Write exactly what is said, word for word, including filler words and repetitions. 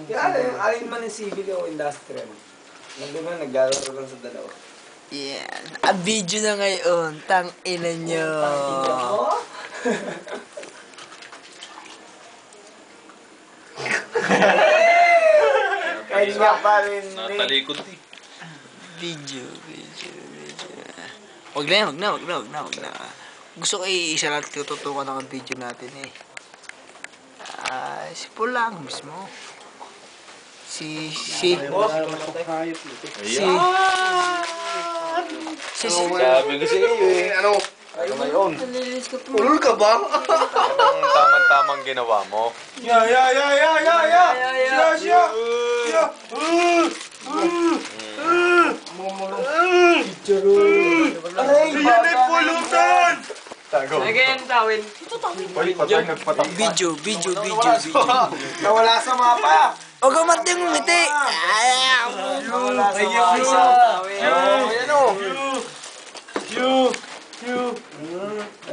Kaya alin, alin man yung civil o industrial. Nandun na, naglalaro lang sa dalawa. Yan. A video na ngayon. Tang ina nyo. Tang ina mo? Kaya nga pa rin. Natalikod eh. Video, video, video. Wag na, wag na, wag na, wag na, wag na. Gusto ko i-isa lang tututukan ng video natin eh. Ah, si Pulang mismo. Si, si, si, si, si, Sabi ko sa iyo eh. Ano? Ano ngayon? Ulul ka ba? Anong tamang-tamang ginawa mo? Ya, ya, ya, ya, ya, ya! Siya, siya! Siya! Aray! Yan ay pulutan! Tago. Again, tawin. Uy, patay nagpatak. video, video, video, video. Nawala sa mapa! Huwag ka mating ngumiti. Nawala sa mapa. Tawin. Ayan o. You! You! You!